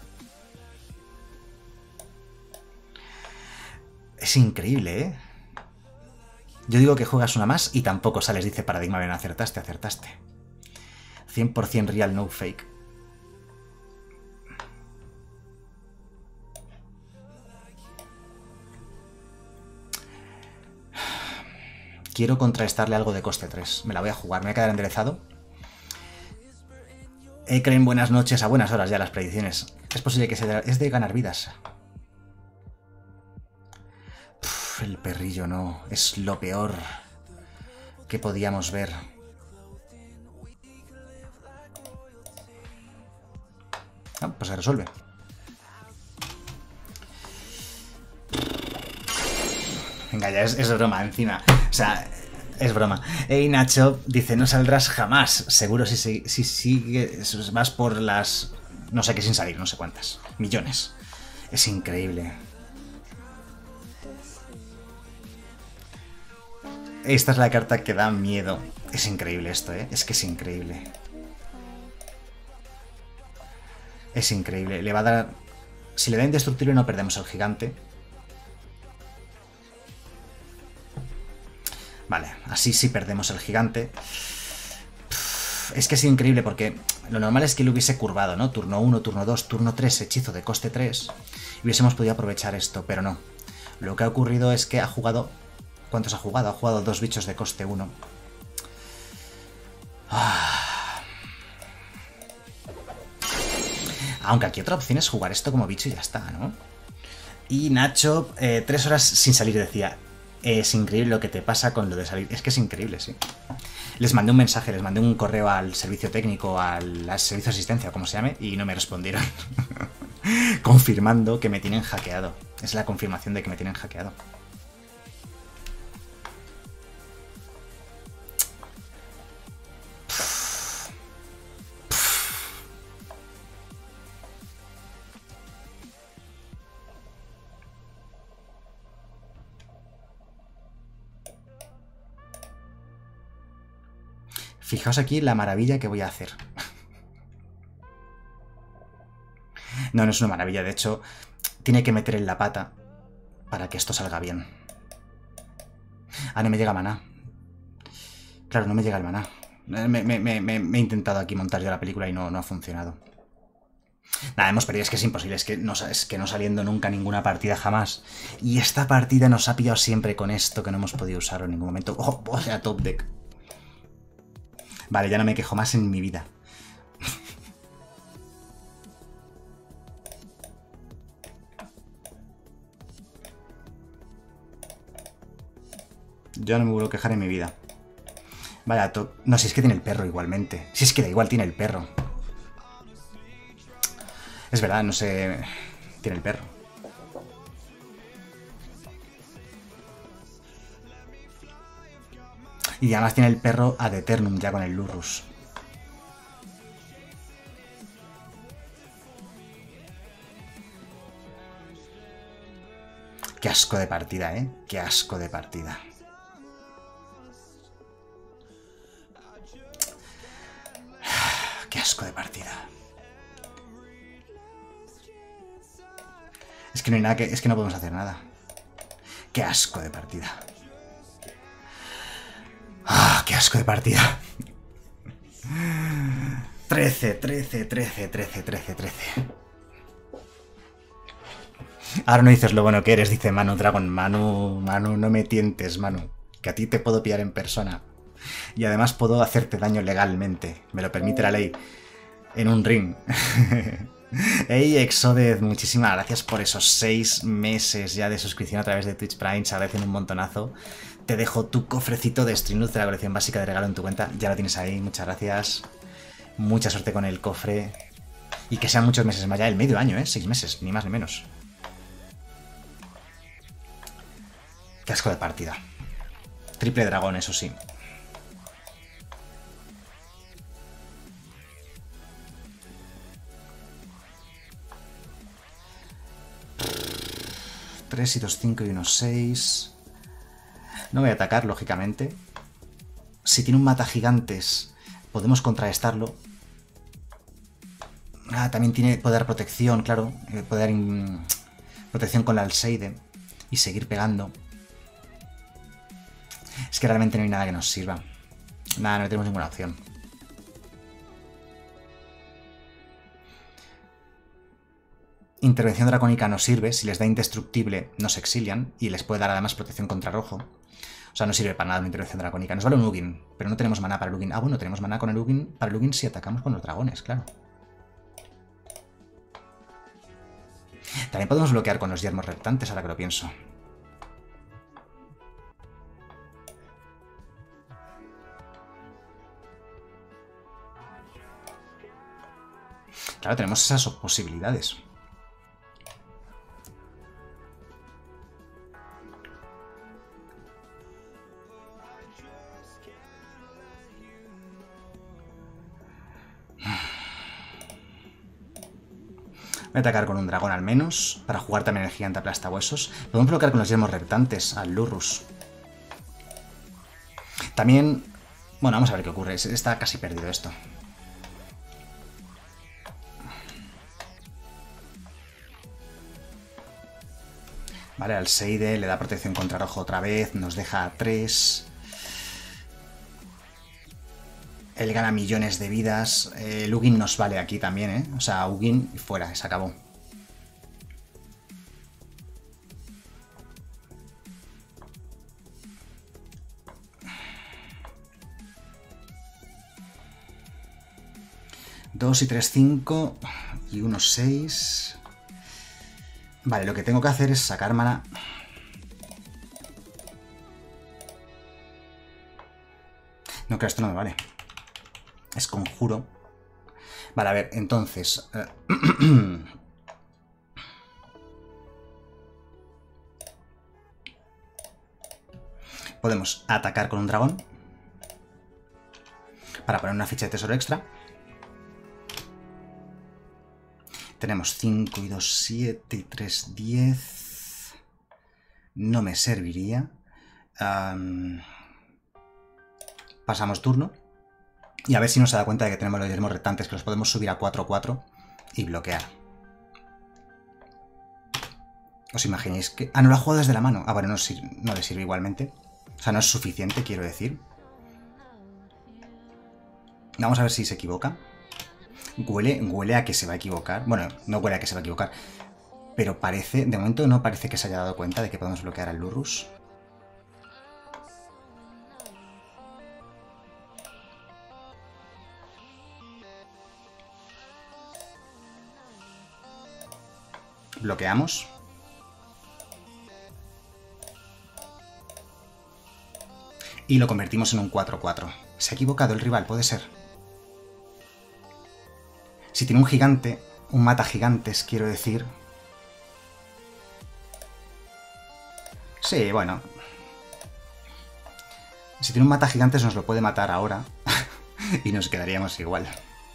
Es increíble, ¿eh? Yo digo que juegas una más y tampoco sales, dice Paradigma. Bien, acertaste, acertaste. cien por cien real, no fake. Quiero contrarrestarle algo de coste tres. Me la voy a jugar, me voy a quedar enderezado. Ekren, buenas noches, a buenas horas ya las predicciones. Es posible que sea de, es de ganar vidas. Uf, el perrillo no, es lo peor que podíamos ver. Ah, pues se resuelve. Venga, ya es, es broma encima. O sea, es broma. Ey, Nacho dice, no saldrás jamás. Seguro si, si, si sigues, vas por las... No sé qué sin salir, no sé cuántas. Millones. Es increíble. Esta es la carta que da miedo. Es increíble esto, ¿eh? Es que es increíble. Es increíble. Le va a dar... Si le da indestructible no perdemos el gigante. Vale, así sí perdemos el gigante. Es que es increíble porque lo normal es que lo hubiese curvado, ¿no? Turno uno, turno dos, turno tres, hechizo de coste tres. Y hubiésemos podido aprovechar esto, pero no. Lo que ha ocurrido es que ha jugado... ¿Cuántos ha jugado? Ha jugado dos bichos de coste uno. Ah. Aunque aquí otra opción es jugar esto como bicho y ya está, ¿no? Y Nacho, eh, tres horas sin salir, decía... Es increíble lo que te pasa con lo de salir. Es que es increíble, sí. Les mandé un mensaje, les mandé un correo al servicio técnico, al, al servicio de asistencia, como se llame, y no me respondieron. Confirmando que me tienen hackeado. Es la confirmación de que me tienen hackeado. Fijaos aquí la maravilla que voy a hacer. No, no es una maravilla. De hecho, tiene que meter en la pata para que esto salga bien. Ah, no me llega maná. Claro, no me llega el maná. Me, me, me, me, me he intentado aquí montar ya la película y no, no ha funcionado. Nada, hemos perdido. Es que es imposible. Es que, no, es que no saliendo nunca ninguna partida jamás. Y esta partida nos ha pillado siempre con esto que no hemos podido usar en ningún momento. Oh, o sea, top deck. Vale, ya no me quejo más en mi vida. Yo no me vuelvo a quejar en mi vida. Vaya, to... no, si es que tiene el perro igualmente. Si es que da igual, tiene el perro. Es verdad, no sé... Tiene el perro. Y además tiene el perro ad eternum ya con el Lurrus. Qué asco de partida, ¿eh? Qué asco de partida. Qué asco de partida. Es que no hay nada que... Es que no podemos hacer nada. Qué asco de partida. ¡Ah, qué asco de partida! trece, trece, trece, trece, trece, trece. Ahora no dices lo bueno que eres, dice Manu Dragon. Manu, Manu, no me tientes, Manu. Que a ti te puedo pillar en persona. Y además puedo hacerte daño legalmente. Me lo permite la ley. En un ring. Hey, Exoded, muchísimas gracias por esos seis meses ya de suscripción a través de Twitch Prime. Se agradecen un montonazo. Te dejo tu cofrecito de Streamloots de la colección básica de regalo en tu cuenta. Ya lo tienes ahí, muchas gracias. Mucha suerte con el cofre. Y que sean muchos meses más, ya el medio año, ¿eh? Seis meses, ni más ni menos. Qué asco de partida. Triple dragón, eso sí. tres y dos, cinco y uno, seis. No voy a atacar, lógicamente. Si tiene un mata gigantes, podemos contrarrestarlo. Ah, también tiene poder protección, claro. Poder in... protección con la Alseide. Y seguir pegando. Es que realmente no hay nada que nos sirva. Nada, no tenemos ninguna opción. Intervención dracónica no sirve. Si les da indestructible, nos exilian. Y les puede dar además protección contra rojo. O sea, no sirve para nada una intervención dracónica. Nos vale un Ugin, pero no tenemos maná para el Ugin. Ah, bueno, tenemos maná con el Ugin, para el Ugin si atacamos con los dragones, claro. También podemos bloquear con los yermos reptantes, ahora que lo pienso. Claro, tenemos esas posibilidades. Voy a atacar con un dragón al menos, para jugar también el gigante aplastahuesos. Podemos bloquear con los yermos reptantes al Lurrus. También... Bueno, vamos a ver qué ocurre. Está casi perdido esto. Vale, al Seide le da protección contra rojo otra vez, nos deja a tres. Él gana millones de vidas. Eh, el Ugin nos vale aquí también, ¿eh? O sea, Ugin y fuera, se acabó. dos y tres, cinco. Y uno, seis. Vale, lo que tengo que hacer es sacar mana. No, que esto no me vale. Es conjuro. Vale, a ver, entonces... Eh, podemos atacar con un dragón. Para poner una ficha de tesoro extra. Tenemos cinco y dos, siete y tres, diez. No me serviría. Um, pasamos turno. Y a ver si nos se da cuenta de que tenemos los yermos reptantes, que los podemos subir a cuatro cuatro y bloquear. ¿Os imagináis que...? Ah, no lo ha jugado desde la mano. Ah, bueno, no, no le sirve igualmente. O sea, no es suficiente, quiero decir. Vamos a ver si se equivoca. Huele, huele a que se va a equivocar. Bueno, no huele a que se va a equivocar. Pero parece... De momento no parece que se haya dado cuenta de que podemos bloquear al Lurrus. Bloqueamos. Y lo convertimos en un cuatro cuatro. Se ha equivocado el rival, puede ser. Si tiene un gigante, un mata gigantes, quiero decir. Sí, bueno. Si tiene un mata gigantes nos lo puede matar ahora. Y nos quedaríamos igual.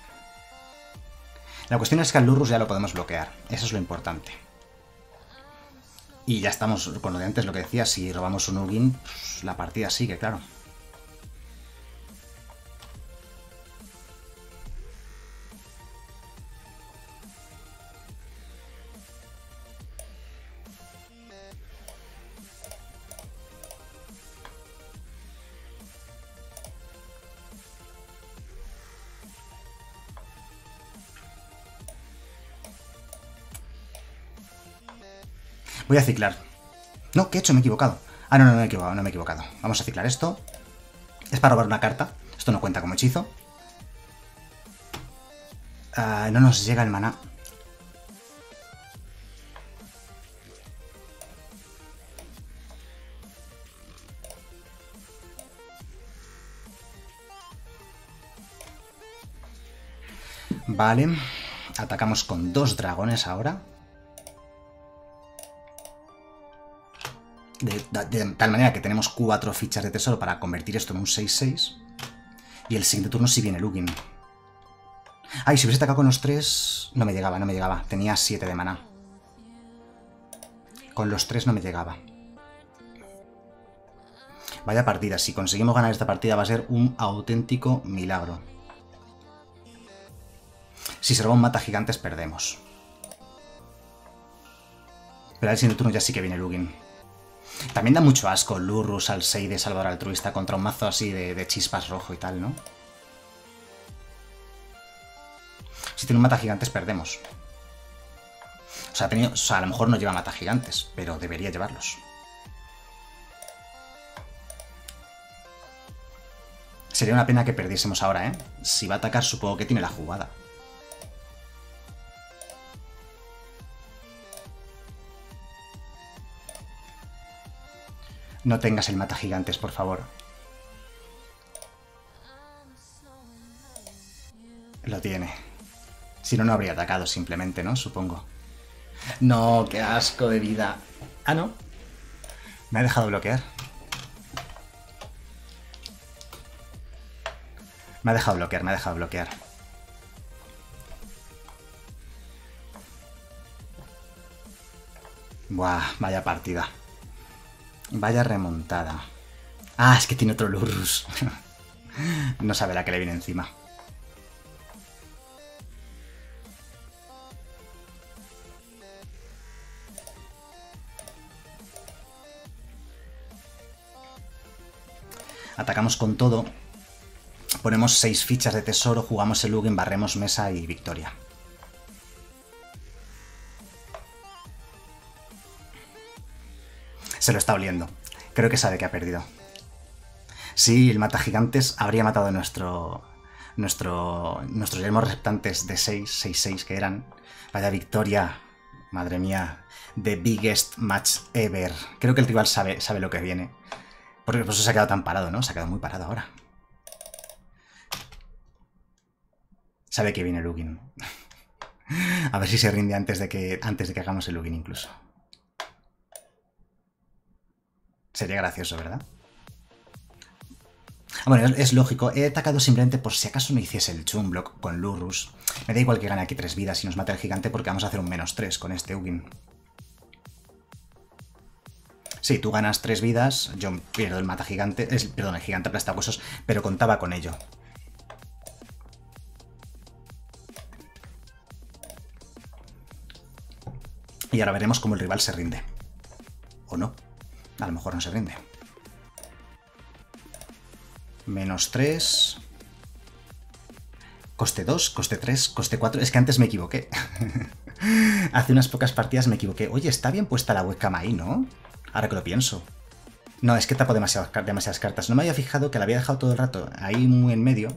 La cuestión es que al Lurrus ya lo podemos bloquear. Eso es lo importante. Y ya estamos con lo de antes, lo que decía. Si robamos un Ugin, pues la partida sigue, claro. Voy a ciclar. No, ¿qué he hecho? Me he equivocado. Ah, no, no, no me he equivocado, no me he equivocado. Vamos a ciclar esto. Es para robar una carta. Esto no cuenta como hechizo. Uh, no nos llega el maná. Vale. Atacamos con dos dragones ahora. De, de, de tal manera que tenemos cuatro fichas de tesoro para convertir esto en un seis seis. Y el siguiente turno sí viene Lugin. Ay, si hubiese atacado con los tres... No me llegaba, no me llegaba. Tenía siete de maná. Con los tres no me llegaba. Vaya partida. Si conseguimos ganar esta partida va a ser un auténtico milagro. Si se roba un mata gigantes perdemos. Pero al siguiente turno ya sí que viene Lugin. También da mucho asco Lurrus, Alseide, Salvador Altruista contra un mazo así de, de chispas rojo y tal, ¿no? Si tiene un mata gigantes perdemos. O sea, ha tenido, o sea, a lo mejor no lleva mata gigantes, pero debería llevarlos. Sería una pena que perdiésemos ahora, ¿eh? Si va a atacar supongo que tiene la jugada. No tengas el mata gigantes, por favor. Lo tiene. Si no, no habría atacado simplemente, ¿no? Supongo. No, qué asco de vida. Ah, no. Me ha dejado bloquear. Me ha dejado bloquear, me ha dejado bloquear. Buah, vaya partida. Vaya remontada. Ah, es que tiene otro Lurrus. No sabe la que le viene encima. Atacamos con todo. Ponemos seis fichas de tesoro, jugamos el Lugin, barremos mesa y victoria. Se lo está oliendo. Creo que sabe que ha perdido. Sí, el mata gigantes habría matado a nuestro, nuestro, nuestros yermos reptantes de seis, seis seis que eran. Vaya victoria. Madre mía. The biggest match ever. Creo que el rival sabe, sabe lo que viene. Porque por eso se ha quedado tan parado, ¿no? Se ha quedado muy parado ahora. Sabe que viene Lugin. A ver si se rinde antes de que, antes de que hagamos el Lugin incluso. Sería gracioso, ¿verdad? Bueno, es, es lógico. He atacado simplemente por si acaso no hiciese el Chumblock con Lurrus. Me da igual que gane aquí tres vidas y nos mate el gigante porque vamos a hacer un menos tres con este Lugin. Sí, tú ganas tres vidas, yo pierdo el mata gigante, es, perdón, el gigante aplastahuesos, pero contaba con ello. Y ahora veremos cómo el rival se rinde. O no. A lo mejor no se rinde. Menos tres. Coste dos, coste tres, coste cuatro. Es que antes me equivoqué. Hace unas pocas partidas me equivoqué. Oye, está bien puesta la webcam ahí, ¿no? Ahora que lo pienso. No, es que tapo demasiadas, demasiadas cartas. No me había fijado que la había dejado todo el rato ahí muy en medio.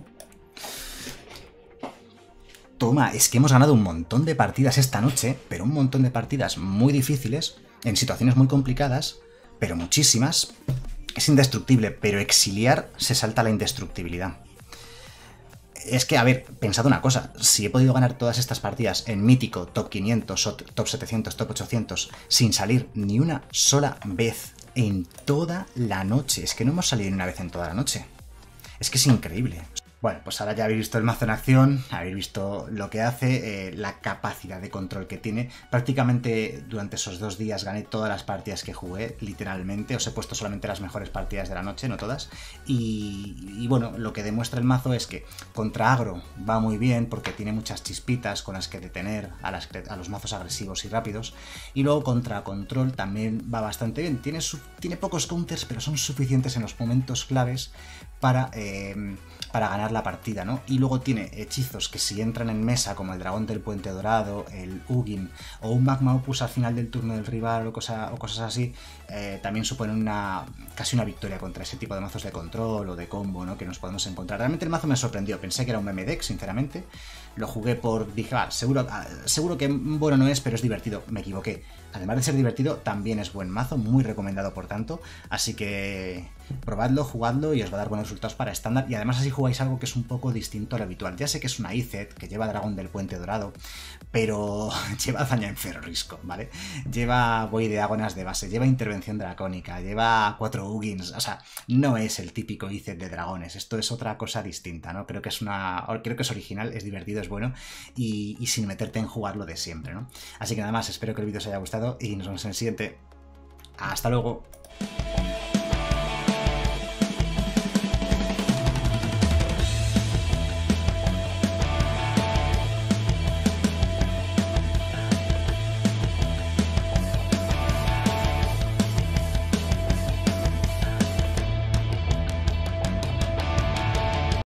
Toma, es que hemos ganado un montón de partidas esta noche, pero un montón de partidas muy difíciles, en situaciones muy complicadas, pero muchísimas. Es indestructible, pero exiliar se salta la indestructibilidad. Es que, a ver, pensad una cosa, si he podido ganar todas estas partidas en mítico, top quinientos, top setecientos, top ochocientos, sin salir ni una sola vez en toda la noche, es que no hemos salido ni una vez en toda la noche. Es que es increíble. Bueno, pues ahora ya habéis visto el mazo en acción, habéis visto lo que hace, eh, la capacidad de control que tiene. Prácticamente durante esos dos días gané todas las partidas que jugué, literalmente. Os he puesto solamente las mejores partidas de la noche, no todas. Y, y bueno, lo que demuestra el mazo es que contra agro va muy bien porque tiene muchas chispitas con las que detener a, las, a los mazos agresivos y rápidos. Y luego contra control también va bastante bien. Tiene, su, tiene pocos counters, pero son suficientes en los momentos claves para... Eh, para ganar la partida, ¿no? Y luego tiene hechizos que si entran en mesa, como el dragón del puente dorado, el Ugin, o un magma opus al final del turno del rival, o, cosa, o cosas así, eh, también suponen una casi una victoria contra ese tipo de mazos de control o de combo, ¿no? Que nos podemos encontrar. Realmente el mazo me sorprendió, pensé que era un meme deck, sinceramente. Lo jugué por... dije, ah, seguro, ah, seguro que bueno no es, pero es divertido. Me equivoqué. Además de ser divertido, también es buen mazo, muy recomendado por tanto. Así que... probadlo, jugadlo y os va a dar buenos resultados para estándar, y además así jugáis algo que es un poco distinto al habitual. Ya sé que es una I Z que lleva Dragón del Puente Dorado, pero lleva daño en Ferrorisco, ¿vale? Lleva Void de Agonas de base, lleva intervención dracónica, lleva cuatro Ugins, o sea, no es el típico I Z de dragones, esto es otra cosa distinta, ¿no? Creo que es una, creo que es original, es divertido, es bueno, y, y sin meterte en jugarlo de siempre, ¿no? Así que nada más, espero que el vídeo os haya gustado y nos vemos en el siguiente. Hasta luego.